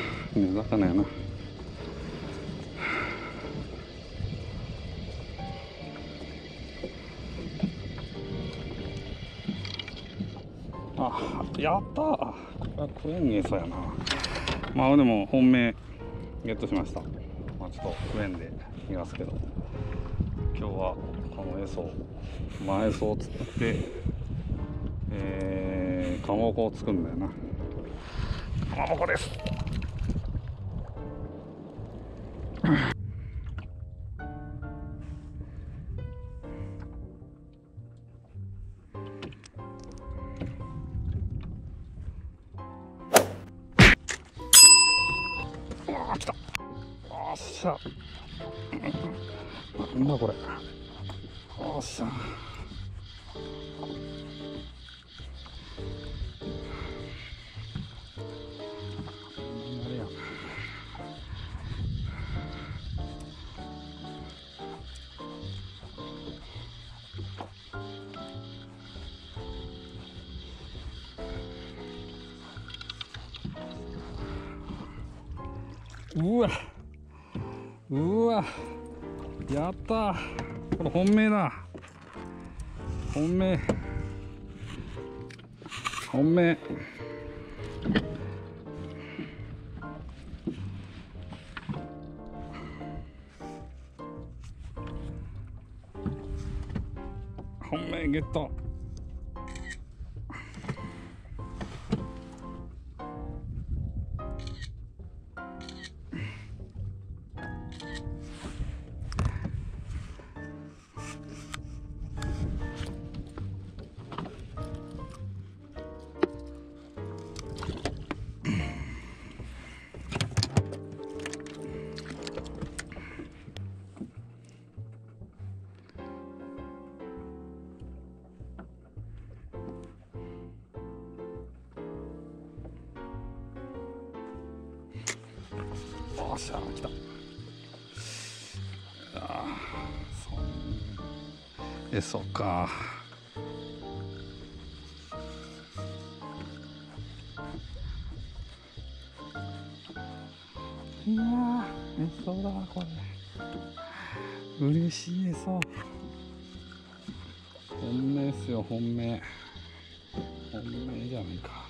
目魚やな。あ、やったー。これは食えんねえそうやな。まあでも本命ゲットしました。まあちょっと食えんでいますけど、今日はこのエソ前エソを釣ってかまぼこを作るんだよな。かまぼこです。あ、来た。おっしゃ。なんだこれ。おっしゃ。うわうわ、やったー。これ本命だ。本命本命。本命ゲット。おっしゃ、来た。そうか。いやー、そうだこれ。嬉しいそう。本命っすよ、本命。本命じゃないか。